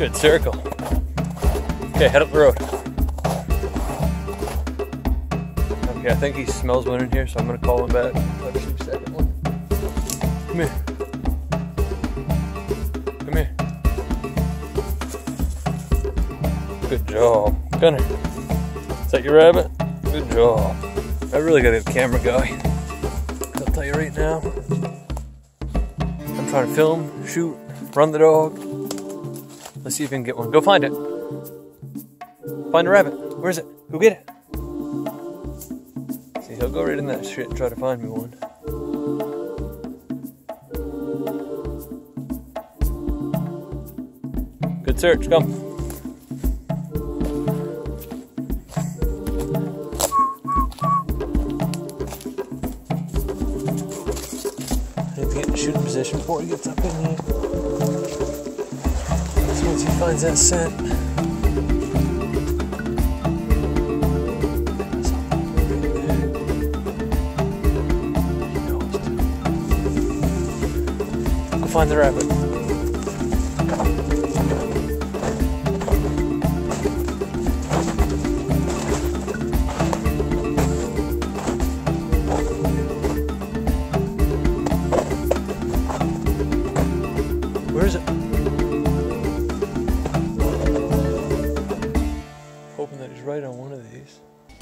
Good circle. Okay, head up the road. Okay, I think he smells one in here, so I'm gonna call him back. Let's see the second one. Come here. Come here. Good job. Gunner. Is that your rabbit? Good job. I really gotta get a camera guy. I'll tell you right now. I'm trying to film, shoot, run the dog. Let's see if we can get one. Go find it. Find a rabbit. Where is it? Go get it. See, he'll go right in that shit and try to find me one. Good search, come. I need to get in shooting position before he gets up in here. So once he finds that scent. Go find the rabbit. Where is it? Hoping that he's right on one of these.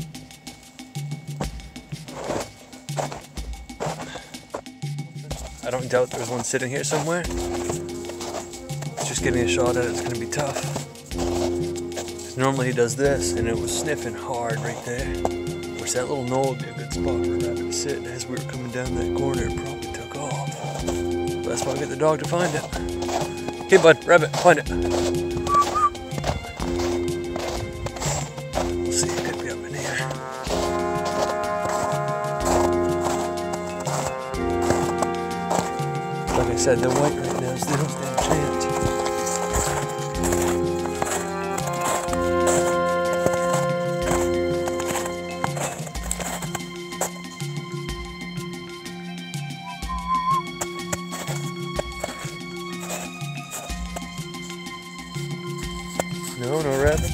I don't doubt there's one sitting here somewhere. Just getting a shot at it's gonna be tough. Normally he does this, and it was sniffing hard right there. Which that little knoll would be a good spot for a rabbit to sit. As we were coming down that corner, it probably took off. But that's why I get the dog to find it. Hey bud, rabbit, find it. We'll see, it could be up in here. Like I said, they're white right now, so they don't stand a chance. No, no rabbits.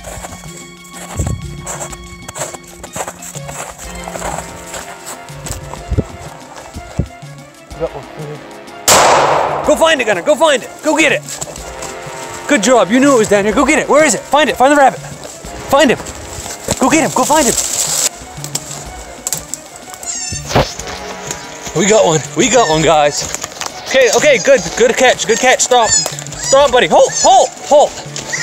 Got one. Go find it, Gunner. Go find it. Go get it. Good job. You knew it was down here. Go get it. Where is it? Find it. Find the rabbit. Find him. Go get him. Go find him. We got one. We got one, guys. Okay, okay, good. Good catch. Good catch. Stop. Stop, buddy. Halt. Halt. Halt.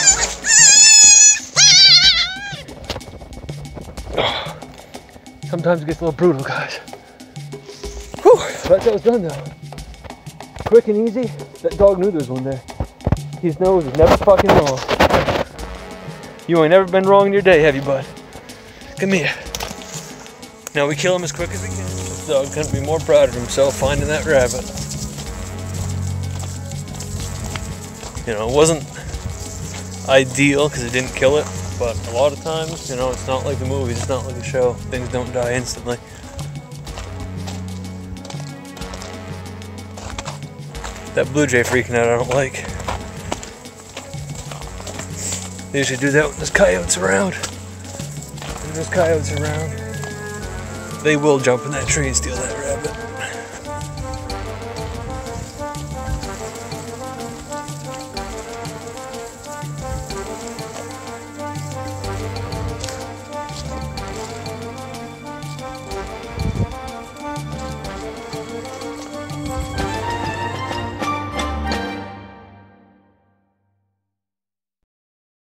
Sometimes it gets a little brutal, guys. Whew, but that was done though. Quick and easy. That dog knew there was one there. His nose is never fucking wrong. You ain't never been wrong in your day, have you, bud? Come here. Now we kill him as quick as we can. This dog couldn't be more proud of himself finding that rabbit. You know, it wasn't ideal because it didn't kill it. But a lot of times, you know, it's not like the movies, it's not like a show. Things don't die instantly. That blue jay freaking out, I don't like. They usually do that when there's coyotes around. When there's coyotes around, they will jump in that tree and steal that rabbit.